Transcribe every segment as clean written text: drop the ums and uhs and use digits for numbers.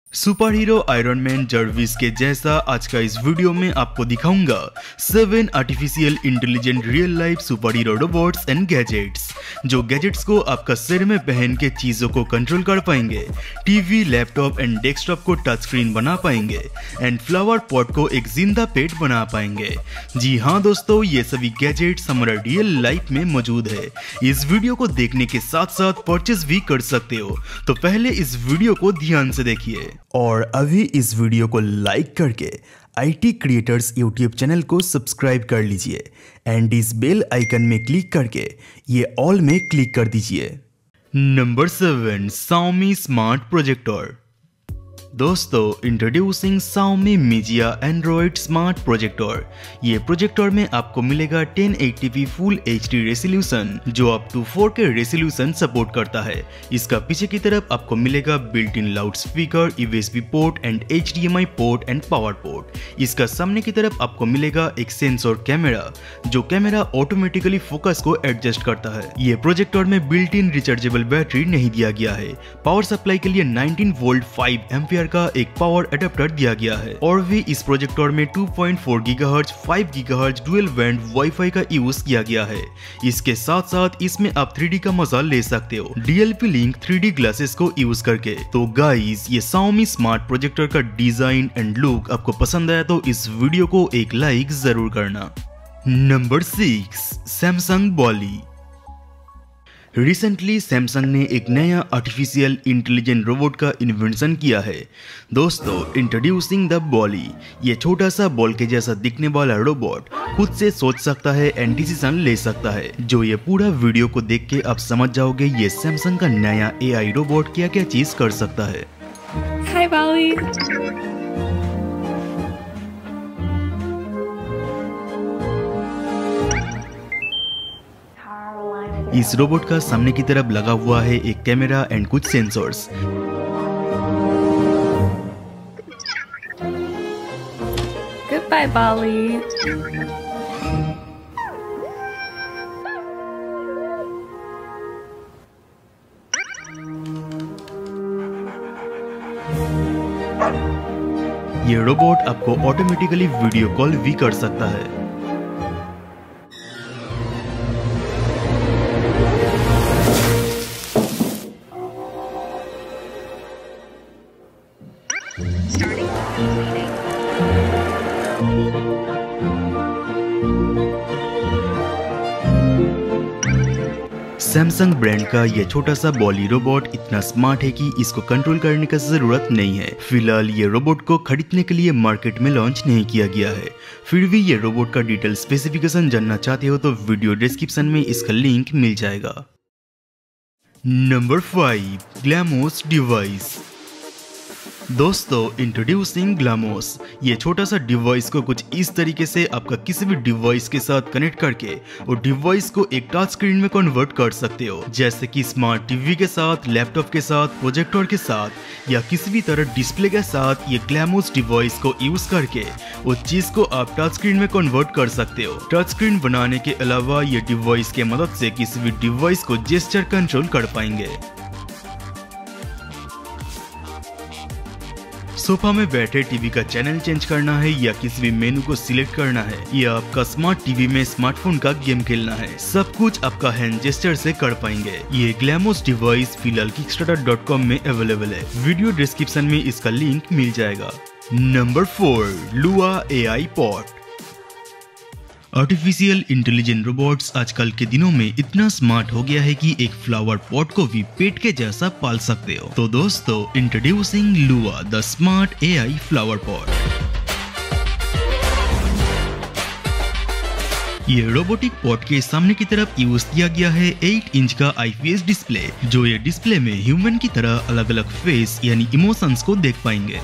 Super hero iron man Jarvis के जैसा आज का इस वीडियो में आपको दिखाऊंगा 7 artificial intelligent real life super hero robots and gadgets जो गैजेट्स को आपका सिर में पहन के चीजों को कंट्रोल कर पाएंगे, टीवी, लैपटॉप एंड डेस्कटॉप को टच स्क्रीन बना पाएंगे एंड फ्लावर पॉट को एक जिंदा पेट बना पाएंगे। जी हाँ दोस्तों, ये सभी गैजेट्स हमारा रियल लाइफ में मौजूद है। इस वीडियो को देखने के साथ साथ परचेज भी कर सकते हो, तो पहले इस वीडियो को ध्यान से देखिए और अभी इस वीडियो को लाइक करके आईटी क्रिएटर्स यूट्यूब चैनल को सब्सक्राइब कर लीजिए एंड इस बेल आइकन में क्लिक करके ये ऑल में क्लिक कर दीजिए। Number 7, Xiaomi smart projector. दोस्तों, introducing Xiaomi Mijia android smart projector. ये प्रोजेक्टर में आपको मिलेगा 1080p फुल HD रेजोल्यूशन जो up to 4K resolution support करता है। इसका पीछे की तरफ आपको मिलेगा built in loud speaker, USB port and HDMI port and power port. इसका सामने की तरफ आपको मिलेगा एक सेंसर कैमरा जो कैमरा ऑटोमेटिकली फोकस को एडजस्ट करता है। ये प्रोजेक्टर में बिल्ट इन रिचार्जेबल बैटरी नहीं दिया गया है। पावर सप्लाई के लिए 19 वोल्ट 5 एम्पियर का एक पावर अडेप्टर दिया गया है और भी इस प्रोजेक्टर में 2.4 GHz 5 GHz dual band wifi का यूज किया गया है। इसके साथ साथ इसमें आप 3D का मजा ले सकते हो DLP लिंक 3D ग्लासेस को यूज करके। तो गाइस, ये Xiaomi स्मार्ट प्रोजेक्टर का डिजाइन एंड लुक आपको पसंद आया तो इस वीडियो को एक लाइक जरूर करना। Number 6, Samsung Bolly। Recently Samsung ने एक नया आर्टिफिशियल इंटेलिजेंट रोबोट का इन्वेंशन किया है। दोस्तों, इंट्रोड्यूसिंग द बॉली। ये छोटा सा बॉल के जैसा दिखने वाला रोबोट खुद से सोच सकता है एंड डिसीजन ले सकता है। जो ये पूरा वीडियो को देख के आप समझ जाओगे ये सैमसंग का नया AI रोबोट क्या क्या चीज कर सकता है। Hi, Bolly. इस रोबोट का सामने की तरफ लगा हुआ है एक कैमरा एंड कुछ सेंसर्स। Goodbye, Bolly. ये रोबोट आपको ऑटोमेटिकली वीडियो कॉल भी कर सकता है। सैमसंग ब्रांड का यह छोटा सा बॉली रोबोट इतना स्मार्ट है कि इसको कंट्रोल करने का जरूरत नहीं है। फिलहाल ये रोबोट को खरीदने के लिए मार्केट में लॉन्च नहीं किया गया है। फिर भी ये रोबोट का डिटेल स्पेसिफिकेशन जानना चाहते हो तो वीडियो डिस्क्रिप्शन में इसका लिंक मिल जाएगा। Number 5, Glamos device. दोस्तों, इंट्रोड्यूसिंग ग्लैमोस। ये छोटा सा डिवाइस को कुछ इस तरीके से आपका किसी भी डिवाइस के साथ कनेक्ट करके वो डिवाइस को एक टच स्क्रीन में कन्वर्ट कर सकते हो, जैसे कि स्मार्ट टीवी के साथ, लैपटॉप के साथ, प्रोजेक्टर के साथ या किसी भी तरह डिस्प्ले के साथ। ये ग्लैमोस डिवाइस को यूज करके वो चीज को आप टच स्क्रीन में कन्वर्ट कर सकते हो। टच स्क्रीन बनाने के अलावा ये डिवाइस के मदद से किसी भी डिवाइस को जेस्चर कंट्रोल कर पाएंगे। सोफा में बैठे टीवी का चैनल चेंज करना है या किसी भी मेनू को सिलेक्ट करना है या आपका स्मार्ट टीवी में स्मार्टफोन का गेम खेलना है, सब कुछ आपका हैंड जेस्चर से कर पाएंगे। ये ग्लैमोस डिवाइस फिलहाल kickstarter.com में अवेलेबल है। वीडियो डिस्क्रिप्शन में इसका लिंक मिल जाएगा। Number 4, Lua AI pot. Artificial intelligent robots आजकल के दिनों में इतना स्मार्ट हो गया है कि एक फ्लावर पॉट को भी पेट के जैसा पाल सकते हो। तो दोस्तों, introducing Lua the smart AI flower pot. ये रोबोटिक पॉट के सामने की तरफ यूज किया गया है 8 इंच का IPS डिस्प्ले, जो ये डिस्प्ले में ह्यूमन की तरह अलग अलग फेस यानी इमोशंस को देख पाएंगे।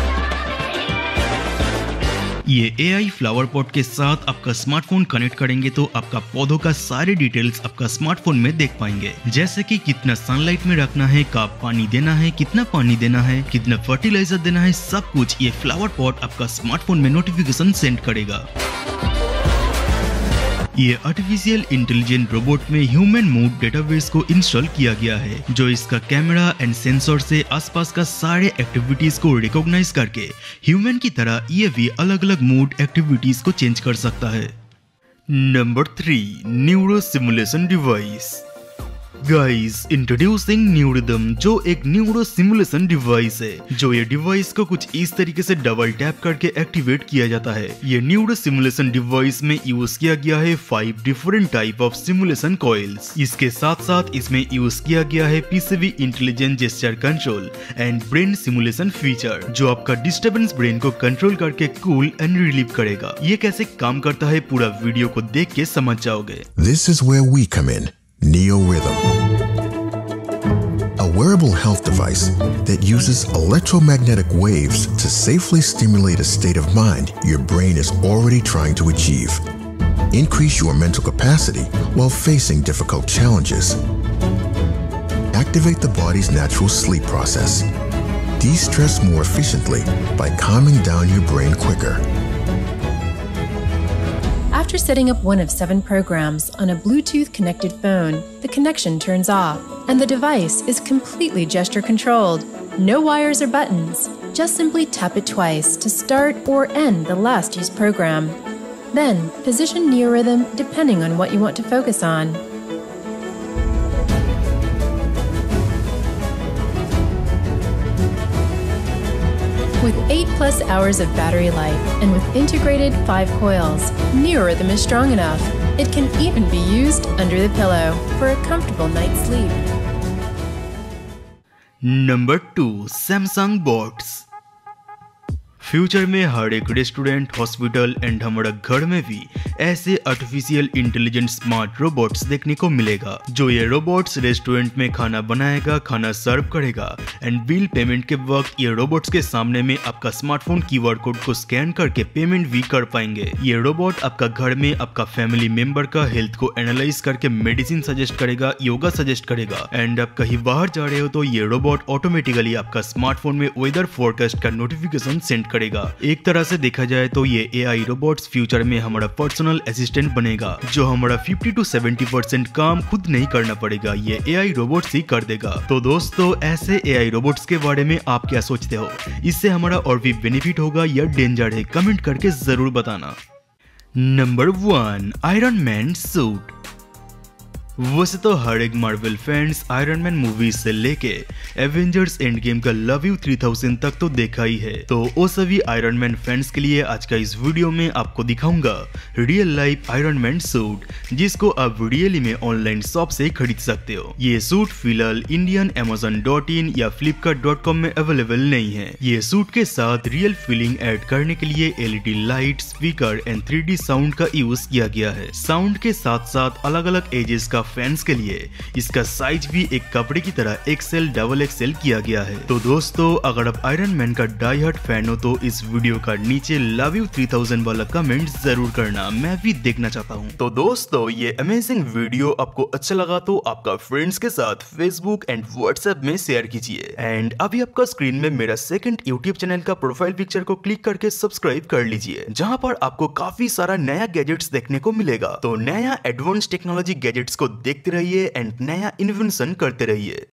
ये AI फ्लावर पॉट के साथ आपका स्मार्टफोन कनेक्ट करेंगे तो आपका पौधों का सारे डिटेल्स आपका स्मार्टफोन में देख पाएंगे, जैसे कि कितना सनलाइट में रखना है, कब पानी देना है, कितना पानी देना है, कितना फर्टिलाइजर देना है, सब कुछ ये फ्लावर पॉट आपका स्मार्टफोन में नोटिफिकेशन सेंड करेगा। ये आर्टिफिशियल इंटेलिजेंट रोबोट में ह्यूमन मूड डेटाबेस को इंस्टॉल किया गया है, जो इसका कैमरा एंड सेंसर से आसपास का सारे एक्टिविटीज को रिकॉग्नाइज करके ह्यूमन की तरह ये भी अलग अलग मूड एक्टिविटीज को चेंज कर सकता है। Number 3, neuro simulation device. Guys, introducing Neurhythm, जो एक न्यूरो सिमुलेशन डिवाइस है, जो ये डिवाइस को कुछ इस तरीके से डबल टैप करके एक्टिवेट किया जाता है। ये न्यूरो सिमुलेशन डिवाइस में यूज किया गया है 5 different type of simulation coils. इसके साथ साथ इसमें यूज किया गया है PCB intelligent gesture control and brain simulation feature, जो आपका डिस्टर्बेंस ब्रेन को कंट्रोल करके कूल एंड रिलीव करेगा। ये कैसे काम करता है पूरा वीडियो को देख के समझ जाओगे। This is where we come in. NeoRhythm, a wearable health device that uses electromagnetic waves to safely stimulate a state of mind your brain is already trying to achieve. Increase your mental capacity while facing difficult challenges. Activate the body's natural sleep process. De-stress more efficiently by calming down your brain quicker. After setting up one of 7 programs on a Bluetooth-connected phone, the connection turns off, and the device is completely gesture-controlled. No wires or buttons. Just simply tap it twice to start or end the last used program. Then, position NeoRhythm depending on what you want to focus on. With 8+ hours of battery life and with integrated 5 coils, NeoRhythm is strong enough. It can even be used under the pillow for a comfortable night's sleep. Number 2, Samsung bots. Future में हर एक restaurant, hospital and हमारा घर में भी ऐसे artificial intelligent smart robots देखने को मिलेगा, जो ये रोबोट्स रेस्टोरेंट में खाना बनाएगा, खाना सर्व करेगा एंड बिल पेमेंट के वक्त ये रोबोट्स के सामने में आपका स्मार्टफोन क्यूआर कोड को स्कैन करके पेमेंट भी कर पाएंगे। ये रोबोट आपका घर में आपका फैमिली मेंबर का हेल्थ को एनालाइज करके मेडिसिन सजेस्ट करेगा, योगा सजेस्ट करेगा एंड आप कहीं बाहर जा रहे हो तो ये रोबोट ऑटोमेटिकली आपका स्मार्टफोन में वेदर फोरकास्ट का नोटिफिकेशन सेंड करेगा। एक तरह से देखा जाए तो ये एआई रोबोट्स फ्यूचर में हमारा पर्सनल असिस्टेंट बनेगा, जो हमारा 50 to 70% काम खुद नहीं करना पड़ेगा, ये एआई रोबोट्स ही कर देगा। तो दोस्तों, ऐसे एआई रोबोट्स के बारे में आप क्या सोचते हो? इससे हमारा और भी बेनिफिट होगा या डेंजर है? कमेंट करके जरूर बताना। Number 1, iron man suit. वैसे तो हर एक Marvel fans iron man movies से लेके एवेंजर्स एंड गेम का लव यू 3000 तक तो देखा ही है। तो वो सभी आयरन मैन फैंस के लिए आज का इस वीडियो में आपको दिखाऊंगा real life iron man suit, जिसको आप रियली में ऑनलाइन शॉप से खरीद सकते हो। ये सूट फिलहाल इंडियन Amazon.in या Flipkart.com में अवेलेबल नहीं है। ये सूट के साथ रियल फीलिंग ऐड करने के लिए LED light, speaker and 3D sound का यूज किया गया है। साउंड के साथ साथ अलग अलग एजेस का फैंस के लिए इसका साइज भी एक कपड़े की तरह XL, XXL किया गया है। तो दोस्तों, अगर आप आयरन मैन का डाई हार्ड फैन हो तो इस वीडियो का नीचे लव यू 3000 वाला कमेंट जरूर करना, मैं भी देखना चाहता हूँ। तो दोस्तों, ये अमेजिंग वीडियो आपको अच्छा लगा तो आपका फ्रेंड्स के साथ फेसबुक एंड व्हाट्सएप में शेयर कीजिए एंड अभी आपका स्क्रीन में मेरा सेकंड यूट्यूब चैनल का प्रोफाइल पिक्चर को क्लिक करके सब्सक्राइब कर लीजिए, जहाँ पर आपको काफी सारा नया गैजेट्स देखने को मिलेगा। तो नया एडवांस टेक्नोलॉजी गैजेट्स को देखते रहिए एंड नया इन्वेंशन करते रहिए।